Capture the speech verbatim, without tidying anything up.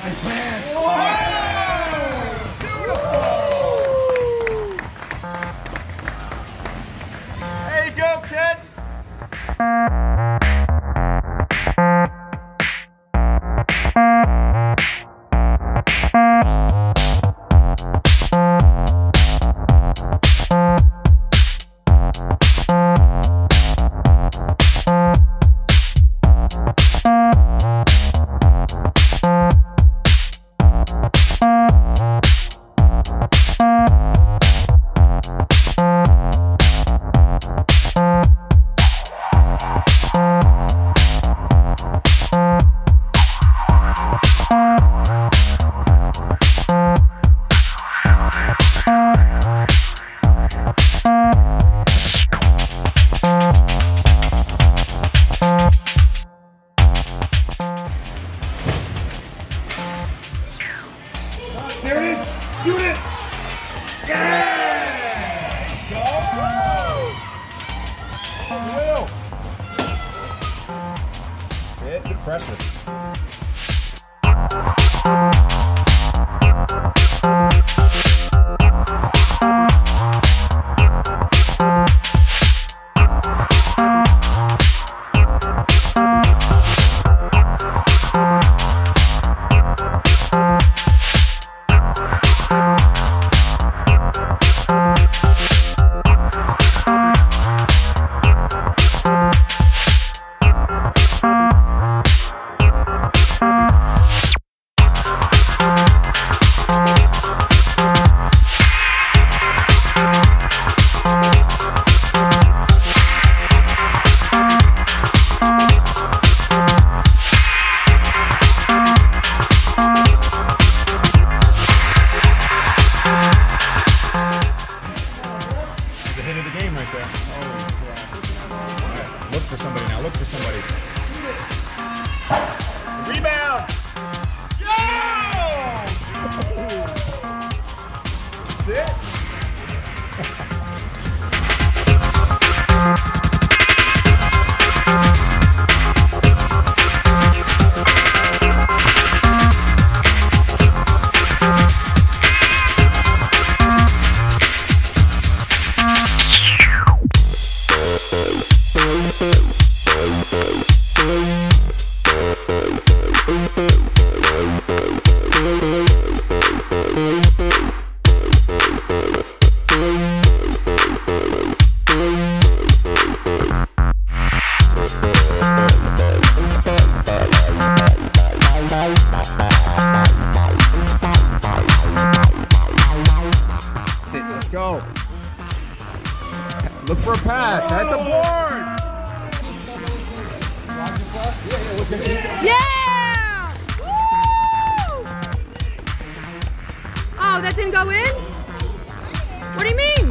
There you go, kid. There it is! Shoot it! Yeah! Go! Woo! Sit the pressure. The hit of the game right there. Holy crap. All right, look for somebody now. Look for somebody. Rebound! Yo! That's it? Let's go. Look for a pass. That's a board. Yeah! Woo! Oh, that didn't go in? What do you mean?